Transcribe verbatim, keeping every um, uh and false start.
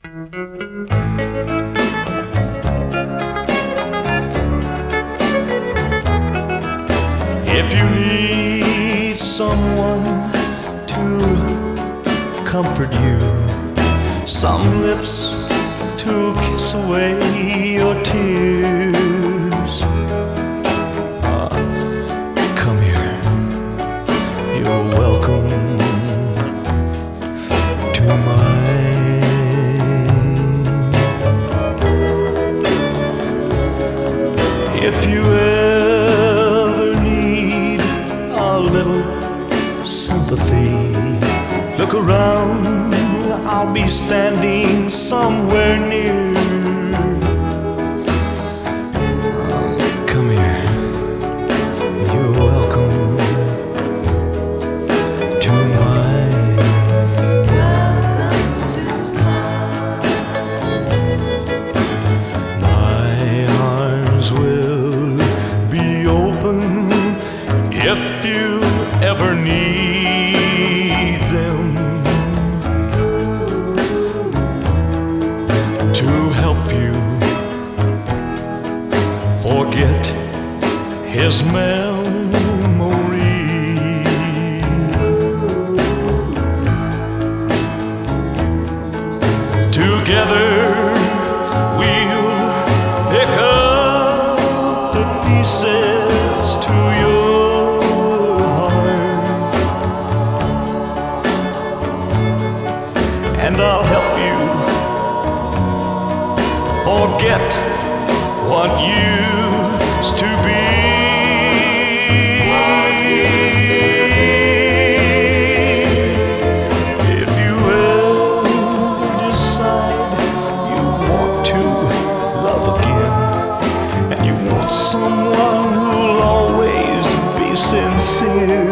If you need someone to comfort you, some lips to kiss away your tears, uh, come here, you're welcome to mine. If you ever need a little sympathy, look around, I'll be standing somewhere near. Uh, come here, you're welcome to mine. Welcome to mine. My arms will be open if you ever need them, to help you forget his memory. Together we'll pick up the pieces to your heart, and I'll help you forget what used to be. What used to If you ever decide you want to love again, and you want someone who'll always be sincere,